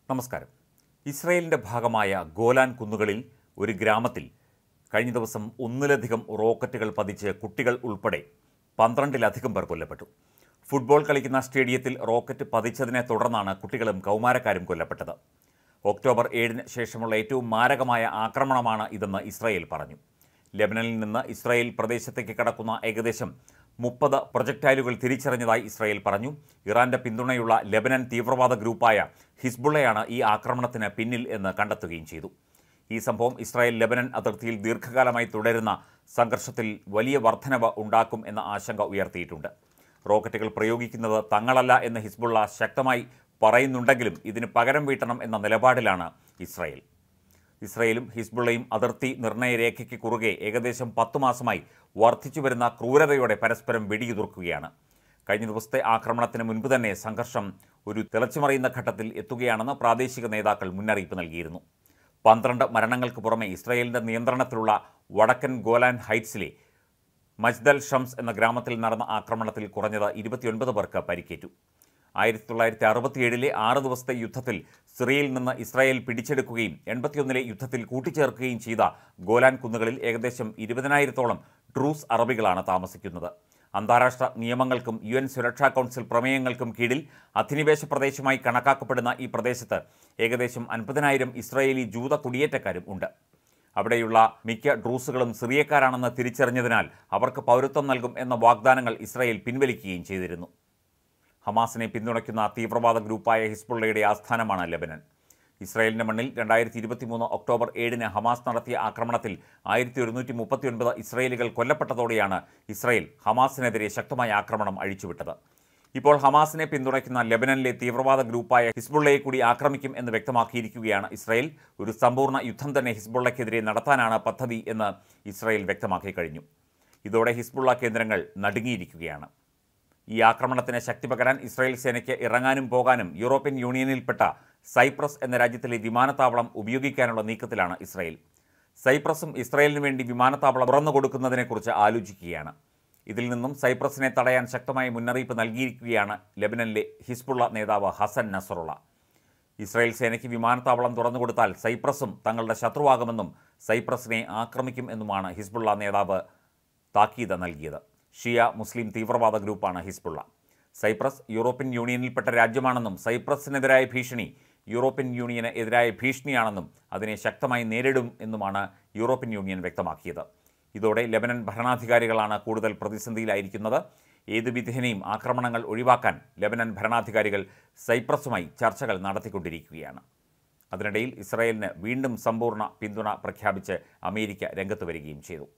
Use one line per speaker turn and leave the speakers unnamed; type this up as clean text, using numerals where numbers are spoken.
നമസ്കാരം. ഇസ്രായേലിൻ്റെ ഭാഗമായ ഗോലാൻ കുന്നുകളിൽ ഒരു ഗ്രാമത്തിൽ കഴിഞ്ഞ ദിവസം ഒന്നിലധികം റോക്കറ്റുകൾ പതിച്ച് കുട്ടികൾ ഉൾപ്പെടെ 12-ലധികം പേർ കൊല്ലപ്പെട്ടു. ഫുട്ബോൾ കളിക്കുന്ന സ്റ്റേഡിയത്തിൽ റോക്കറ്റ് പതിച്ചതിനെ തുടർന്നാണ് കുട്ടികളും കൗമാരക്കാരും കൊല്ലപ്പെട്ടത്. ഒക്ടോബർ 7-ന് ശേഷമുള്ള ഏറ്റവും മാരകമായ ആക്രമണമാണ് ഇതെന്ന് ഇസ്രായേൽ പറഞ്ഞു. ലെബനനിൽ നിന്ന് ഇസ്രായേൽ പ്രദേശത്തേക്ക് കടക്കുന്ന ഏകദേശം 30 പ്രൊജക്ടൈലുകൾ തിരിച്ചറിഞ്ഞതായി ഇസ്രായേൽ പറഞ്ഞു. ഇറാന്റെ പിന്തുണയുള്ള ലെബനൻ തീവ്രവാദ ഗ്രൂപ്പായ ഹിസ്ബുള്ളയാണ് ഈ ആക്രമണത്തിന് പിന്നിൽ എന്ന് കണ്ടെത്തുകയും ചെയ്തു. ഈ സംഭവം ഇസ്രായേൽ ലെബനൻ അതിർത്തിയിൽ ദീർഘകാലമായി തുടരുന്ന സംഘർഷത്തിൽ വലിയ വർധനവ് ഉണ്ടാക്കും എന്ന ആശങ്ക ഉയർത്തിയിട്ടുണ്ട്. റോക്കറ്റുകൾ പ്രയോഗിക്കുന്നത് തങ്ങളല്ല എന്ന് ഹിസ്ബുള്ള ശക്തമായി പറയുന്നുണ്ടെങ്കിലും ഇതിന് പകരം വീട്ടണം എന്ന നിലപാടിലാണ് ഇസ്രായേൽ. ഇസ്രായേലും ഹിസ്ബുള്ളയും അതിർത്തി നിർണയ രേഖയ്ക്ക് കുറുകെ ഏകദേശം 10 മാസമായി വർദ്ധിച്ചുവരുന്ന ക്രൂരതയോടെ പരസ്പരം വെടിയുതിർക്കുകയാണ്. കഴിഞ്ഞ ദിവസത്തെ ആക്രമണത്തിന് മുൻപ് തന്നെ സംഘർഷം ഒരു തിളച്ചുമറിയുന്ന ഘട്ടത്തിൽ എത്തുകയാണെന്ന് പ്രാദേശിക നേതാക്കൾ മുന്നറിയിപ്പ് നൽകിയിരുന്നു. 12 മരണങ്ങൾക്ക് പുറമെ ഇസ്രായേലിൻ്റെ നിയന്ത്രണത്തിലുള്ള വടക്കൻ ഗോലാൻ ഹൈറ്റ്സിലെ മജ്ദൽ ഷംസ് എന്ന ഗ്രാമത്തിൽ നടന്ന ആക്രമണത്തിൽ കുറഞ്ഞത് 29 പേർക്ക് പരിക്കേറ്റു. 1967-ലെ 6 ദിവസത്തെ യുദ്ധത്തിൽ സിറിയയിൽ നിന്ന് ഇസ്രായേൽ പിടിച്ചെടുക്കുകയും 81-ലെ യുദ്ധത്തിൽ കൂട്ടിച്ചേർക്കുകയും ചെയ്ത ഗോലാൻ കുന്നുകളിൽ ഏകദേശം 20,000-ഓളം ഡ്രൂസ് അറബികളാണ് താമസിക്കുന്നത്. അന്താരാഷ്ട്ര നിയമങ്ങൾക്കും UN സുരക്ഷാ കൗൺസിൽ പ്രമേയങ്ങൾക്കും കീഴിൽ അധിനിവേശ പ്രദേശമായി കണക്കാക്കപ്പെടുന്ന ഈ പ്രദേശത്ത് ഏകദേശം 50,000 ഇസ്രായേലി ജൂത കുടിയേറ്റക്കാരും ഉണ്ട്. അവിടെയുള്ള മിക്ക ഡ്രൂസുകളും സിറിയക്കാരാണെന്ന് തിരിച്ചറിഞ്ഞതിനാൽ അവർക്ക് പൗരത്വം നൽകും എന്ന വാഗ്ദാനങ്ങൾ ഇസ്രായേൽ പിൻവലിക്കുകയും ചെയ്തിരുന്നു. ഹമാസിനെ പിന്തുണയ്ക്കുന്ന തീവ്രവാദ ഗ്രൂപ്പായ ഹിസ്ബുള്ളയുടെ ആസ്ഥാനമാണ് ലെബനൻ. ഇസ്രായേലിൻ്റെ മണ്ണിൽ 2023 ഒക്ടോബർ 7-ന് ഹമാസ് നടത്തിയ ആക്രമണത്തിൽ 1139 ഇസ്രായേലികൾ കൊല്ലപ്പെട്ടതോടെയാണ് ഇസ്രായേൽ ഹമാസിനെതിരെ ശക്തമായ ആക്രമണം അഴിച്ചുവിട്ടത്. ഇപ്പോൾ ഹമാസിനെ പിന്തുണയ്ക്കുന്ന ലെബനനിലെ തീവ്രവാദ ഗ്രൂപ്പായ ഹിസ്ബുള്ളയെ കൂടി ആക്രമിക്കും എന്ന് വ്യക്തമാക്കിയിരിക്കുകയാണ് ഇസ്രായേൽ. ഒരു സമ്പൂർണ്ണ യുദ്ധം തന്നെ ഹിസ്ബുള്ളയ്ക്കെതിരെ നടത്താനാണ് പദ്ധതി എന്ന് ഇസ്രായേൽ വ്യക്തമാക്കി കഴിഞ്ഞു. ഇതോടെ ഹിസ്ബുള്ള കേന്ദ്രങ്ങൾ നടുങ്ങിയിരിക്കുകയാണ്. ഈ ആക്രമണത്തിന് ശക്തി പകരാൻ ഇസ്രായേൽ സേനയ്ക്ക് ഇറങ്ങാനും പോകാനും യൂറോപ്യൻ യൂണിയനിൽപ്പെട്ട സൈപ്രസ് എന്ന രാജ്യത്തിലെ വിമാനത്താവളം ഉപയോഗിക്കാനുള്ള നീക്കത്തിലാണ് ഇസ്രായേൽ. സൈപ്രസും ഇസ്രായേലിന് വേണ്ടി വിമാനത്താവളം തുറന്നു കൊടുക്കുന്നതിനെക്കുറിച്ച് ആലോചിക്കുകയാണ്. ഇതിൽ നിന്നും സൈപ്രസിനെ തടയാൻ ശക്തമായ മുന്നറിയിപ്പ് നൽകിയിരിക്കുകയാണ് ലെബനനിലെ ഹിസ്ബുള്ള നേതാവ് ഹസൻ നസറുള്ള. ഇസ്രായേൽ സേനയ്ക്ക് വിമാനത്താവളം തുറന്നുകൊടുത്താൽ സൈപ്രസും തങ്ങളുടെ ശത്രുവാകുമെന്നും സൈപ്രസിനെ ആക്രമിക്കും എന്നുമാണ് ഹിസ്ബുള്ള നേതാവ് താക്കീത് നൽകിയത്. ഷിയ മുസ്ലിം തീവ്രവാദ ഗ്രൂപ്പാണ് ഹിസ്ബുള്ള. സൈപ്രസ് യൂറോപ്യൻ യൂണിയനിൽപ്പെട്ട രാജ്യമാണെന്നും സൈപ്രസിനെതിരായ ഭീഷണി യൂറോപ്യൻ യൂണിയന് എതിരായ ഭീഷണിയാണെന്നും അതിനെ ശക്തമായി നേരിടും എന്നുമാണ് യൂറോപ്യൻ യൂണിയൻ വ്യക്തമാക്കിയത്. ഇതോടെ ലെബനൻ ഭരണാധികാരികളാണ് കൂടുതൽ പ്രതിസന്ധിയിലായിരിക്കുന്നത്. ഏതു വിധേനയും ആക്രമണങ്ങൾ ഒഴിവാക്കാൻ ലെബനൻ ഭരണാധികാരികൾ സൈപ്രസുമായി ചർച്ചകൾ നടത്തിക്കൊണ്ടിരിക്കുകയാണ്. അതിനിടയിൽ ഇസ്രായേലിന് വീണ്ടും സമ്പൂർണ്ണ പിന്തുണ പ്രഖ്യാപിച്ച് അമേരിക്ക രംഗത്ത് വരികയും ചെയ്തു.